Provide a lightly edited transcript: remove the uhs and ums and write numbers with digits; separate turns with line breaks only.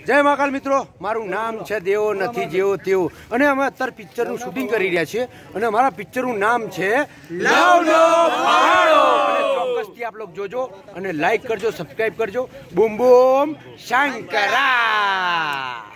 જય મહાકાલ મિત્રો, મારું નામ છે દેવો નથી જેવો તેવો અને અમે અત્યારે પિક્ચરનું શૂટિંગ કરી રહ્યા છીએ અને અમારા પિક્ચરનું નામ છે લવનો ફાળો. અને ચોક્કસથી આપ લોકો જોજો અને લાઈક કરજો, સબસ્ક્રાઇબ કરજો. બૂમ બૂમ શંકરા.